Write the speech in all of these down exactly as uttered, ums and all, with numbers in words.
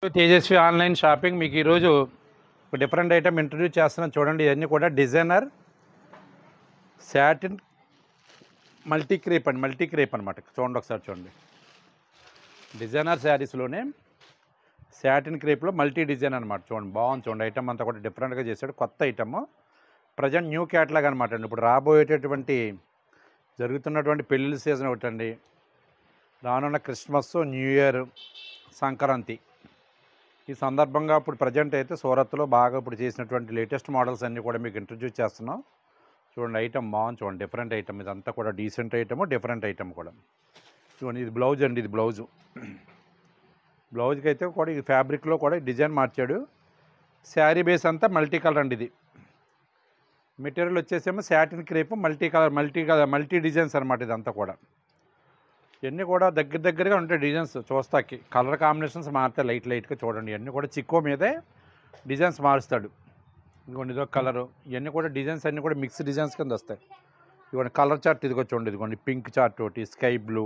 Tejaswi online shopping మీకు ఈరోజు ఒక డిఫరెంట్ ఐటమ్ ఇంట్రడ్యూస్ చేస్తున్నాను చూడండి. ఇవన్నీ కూడా డిజైనర్ సాటిన్ మల్టీ క్రేప్ అండి మల్టీ క్రేప్ అనమాట. చూడండి ఒకసారి చూడండి. డిజైనర్ శారీస్లోనే సాటిన్ క్రేప్లో మల్టీ డిజైన్ అనమాట. చూడండి బాగుంది. చూడండి ఐటమ్ అంతా కూడా డిఫరెంట్గా చేశాడు. కొత్త ఐటమ్ ప్రజెంట్ న్యూ క్యాటలాగ్ అనమాట అండి. ఇప్పుడు రాబోయేటటువంటి జరుగుతున్నటువంటి పెళ్ళిళ్ళ సీజన్ ఒకటండి, రానున్న క్రిస్మస్, న్యూ ఇయర్, సంక్రాంతి ఈ సందర్భంగా ఇప్పుడు ప్రజెంట్ అయితే సూరత్లో బాగా ఇప్పుడు చేసినటువంటి లేటెస్ట్ మోడల్స్ అన్నీ కూడా మీకు ఇంట్రడ్యూస్ చేస్తున్నాం. చూడండి ఐటమ్ బాగుంది. చూడండి డిఫరెంట్ ఐటమ్, ఇదంతా కూడా డీసెంట్ ఐటమ్, డిఫరెంట్ ఐటమ్ కూడా. చూడండి ఇది బ్లౌజ్ అండి. ఇది బ్లౌజు బ్లౌజ్కి అయితే కూడా ఇది ఫ్యాబ్రిక్లో కూడా డిజైన్ మార్చాడు. శారీ బేస్ అంతా మల్టీ కలర్ అండి. ఇది మెటీరియల్ వచ్చేసేమో satin crepe multi colour multi colour multi designs అనమాట. ఇదంతా కూడా ఇవన్నీ కూడా దగ్గర దగ్గరగా ఉంటాయి డిజైన్స్. చూస్తాకి కలర్ కాంబినేషన్స్ మారుతాయి లైట్ లైట్గా. చూడండి ఇవన్నీ కూడా చిక్కో మీదే డిజైన్స్ మారుస్తాడు. ఇదిగోండి ఇదొక కలరు. ఇవన్నీ కూడా డిజైన్స్ అన్నీ కూడా మిక్స్ డిజైన్స్ కింద వస్తాయి. ఇదిగోండి కలర్ చార్ట్ ఇదిగో చూడండి. ఇదిగోండి పింక్ చార్ట్ ఒకటి, స్కై బ్లూ,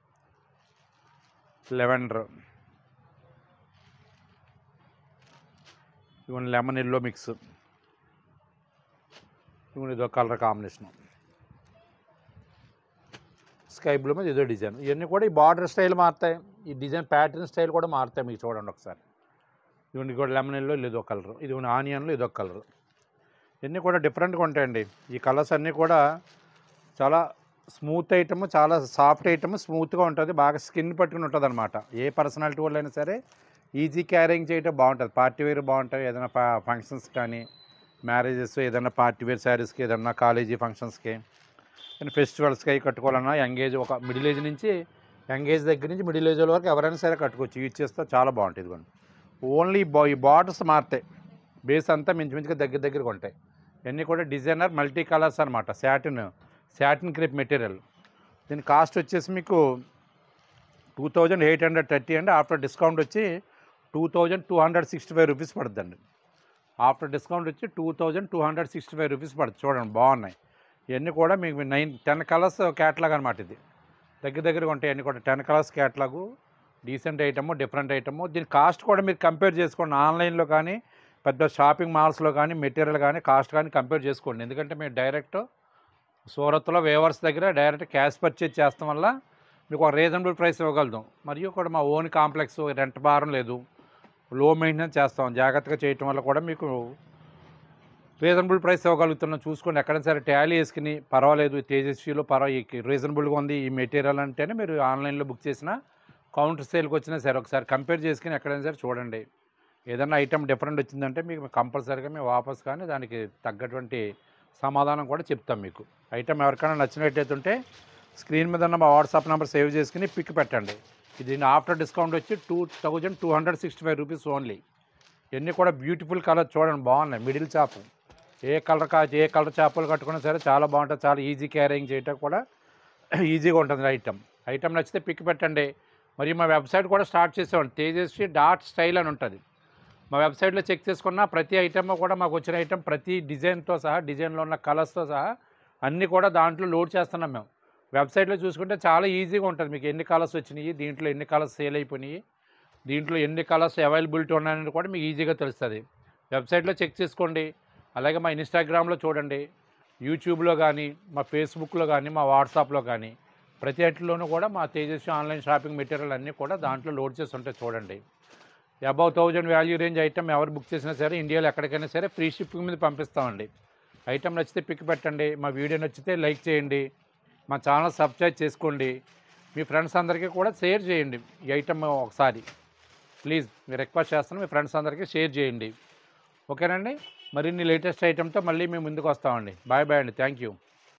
లెవెండర్, ఇదిగోండి లెమన్ ఎల్లో మిక్స్, ఇదిగోండి ఇదొక కలర్ కాంబినేషన్, స్కై బ్లూ మీద ఇదో డిజైన్. ఇవన్నీ కూడా ఈ బార్డర్ స్టైల్ మారుతాయి, ఈ డిజైన్ ప్యాటర్న్ స్టైల్ కూడా మారుతాయి. మీకు చూడండి ఒకసారి. ఇవన్నీ కూడా లెమన్ ఎల్లో ఇదో కలర్, ఇది ఆనియన్లో ఇదొక కలర్. ఇవన్నీ కూడా డిఫరెంట్గా ఉంటాయండి. ఈ కలర్స్ అన్నీ కూడా చాలా స్మూత్ ఐటమ్, చాలా సాఫ్ట్ ఐటమ్, స్మూత్గా ఉంటుంది, బాగా స్కిన్ పట్టుకుని ఉంటుంది అనమాట. ఏ పర్సనాలిటీ వాళ్ళు అయినా సరే ఈజీ క్యారింగ్ చేయటం బాగుంటుంది. పార్టీ వేర్ బాగుంటాయి. ఏదైనా ఫంక్షన్స్ కానీ, మ్యారేజెస్, ఏదైనా పార్టీ వేర్ శారీస్కి, ఏదైనా కాలేజీ ఫంక్షన్స్కి, ఫెస్టివల్స్కి అవి కట్టుకోవాలన్నా యంగేజ్, ఒక మిడిల్ ఏజ్ నుంచి యంగేజ్ దగ్గర నుంచి మిడిల్ ఏజ్ వరకు ఎవరైనా సరే కట్టుకోవచ్చు. యూజ్ చేస్తే చాలా బాగుంటుంది. ఇదిగోండి ఓన్లీ బా ఈ బార్డర్స్ మారుతాయి, బేస్ అంతా మించుమించుగా దగ్గర దగ్గరగా ఉంటాయి. ఇవన్నీ కూడా డిజైనర్ మల్టీ కలర్స్ అనమాట. Satin satin crepe material. దీని కాస్ట్ వచ్చేసి మీకు two thousand eight hundred thirty అండి. ఆఫ్టర్ డిస్కౌంట్ వచ్చి two thousand two hundred sixty five rupees పడుతుందండి. ఆఫ్టర్ డిస్కౌంట్ వచ్చి two thousand two hundred sixty five rupees పడుతుంది. చూడండి బాగున్నాయి. ఇవన్నీ కూడా మీకు నైన్ టెన్ కలర్స్ క్యాటలాగ్ అనమాట. ఇది దగ్గర దగ్గరగా ఉంటాయి. అన్నీ కూడా ten colours catalogue, decent item, different item. దీని కాస్ట్ కూడా మీరు కంపేర్ చేసుకోండి. ఆన్లైన్లో కానీ, పెద్ద షాపింగ్ మాల్స్లో కానీ, మెటీరియల్ కానీ, కాస్ట్ కానీ కంపేర్ చేసుకోండి. ఎందుకంటే మీరు డైరెక్ట్ సూరత్లో వేవర్స్ దగ్గర డైరెక్ట్ క్యాష్ పర్చేజ్ చేస్తాం వల్ల మీకు ఒక రీజనబుల్ ప్రైస్ ఇవ్వగలుగుతాం. మరియు కూడా మా ఓన్ కాంప్లెక్స్, రెంట్ భారం లేదు, లో మెయింటెనెన్స్ చేస్తాం. జాగ్రత్తగా చేయటం వల్ల కూడా మీకు రీజనబుల్ ప్రైస్ ఇవ్వగలుగుతున్నాం. చూసుకోండి ఎక్కడైనా సరే టాలీ వేసుకుని పర్వాలేదు, తేజస్విలో పర్వాలేదు, రీజనబుల్గా ఉంది ఈ మెటీరియల్ అంటేనే మీరు ఆన్లైన్లో బుక్ చేసిన, కౌంటర్ సేల్కి వచ్చినా సరే ఒకసారి కంపేర్ చేసుకుని ఎక్కడైనా సరే చూడండి. ఏదైనా ఐటమ్ డిఫరెంట్ వచ్చిందంటే మీకు కంపల్సరీగా మేము వాపస్ కానీ దానికి తగ్గటువంటి సమాధానం కూడా చెప్తాం. మీకు ఐటమ్ ఎవరికైనా నచ్చినట్టయితే ఉంటే స్క్రీన్ మీద ఉన్న మా వాట్సాప్ నెంబర్ సేవ్ చేసుకుని పిక్ పెట్టండి. ఇది ఆఫ్టర్ డిస్కౌంట్ వచ్చి two thousand two hundred sixty five rupees only. ఇవన్నీ కూడా బ్యూటిఫుల్ కలర్ చూడండి బాగున్నాయి. మిడిల్ చాపు ఏ కలర్ కా ఏ కలర్ చేపలు కట్టుకున్నా సరే చాలా బాగుంటుంది. చాలా ఈజీ క్యారింగ్ చేయటం కూడా ఈజీగా ఉంటుంది ఐటమ్. ఐటమ్ నచ్చితే పిక్ పెట్టండి. మరియు మా వెబ్సైట్ కూడా స్టార్ట్ చేసామండి, తేజస్వి డాట్ స్టైల్ అని ఉంటుంది. మా వెబ్సైట్లో చెక్ చేసుకున్న ప్రతి ఐటమ్ కూడా మాకు వచ్చిన ఐటమ్ ప్రతి డిజైన్తో సహా, డిజైన్లో ఉన్న కలర్స్తో సహా అన్నీ కూడా దాంట్లో లోడ్ చేస్తున్నాం మేము. వెబ్సైట్లో చూసుకుంటే చాలా ఈజీగా ఉంటుంది. మీకు ఎన్ని కలర్స్ వచ్చినాయి, దీంట్లో ఎన్ని కలర్స్ సేల్ అయిపోయినాయి, దీంట్లో ఎన్ని కలర్స్ అవైలబిలిటీ ఉన్నాయని కూడా మీకు ఈజీగా తెలుస్తుంది. వెబ్సైట్లో చెక్ చేసుకోండి. అలాగే మా ఇన్స్టాగ్రామ్లో చూడండి, యూట్యూబ్లో కానీ, మా ఫేస్బుక్లో కానీ, మా వాట్సాప్లో కానీ ప్రతి వాటిలోనూ కూడా మా తేజస్వి ఆన్లైన్ షాపింగ్ మెటీరియల్ అన్నీ కూడా దాంట్లో లోడ్ చేసి ఉంటాయి. చూడండి above thousand value range item ఎవరు బుక్ చేసినా సరే ఇండియాలో ఎక్కడికైనా సరే ఫ్రీ షిప్పింగ్ మీద పంపిస్తామండి. ఐటమ్ నచ్చితే పిక్ పెట్టండి. మా వీడియో నచ్చితే లైక్ చేయండి. మా ఛానల్ సబ్స్క్రైబ్ చేసుకోండి. మీ ఫ్రెండ్స్ అందరికీ కూడా షేర్ చేయండి. ఈ ఐటమ్ ఒకసారి ప్లీజ్ మీరు రిక్వెస్ట్ చేస్తాను, మీ ఫ్రెండ్స్ అందరికీ షేర్ చేయండి. ఓకేనండి. మరిన్ని లేటెస్ట్ ఐటమ్తో మళ్ళీ మేము ముందుకు వస్తామండి. బాయ్ బాయ్ అండి. Thank you.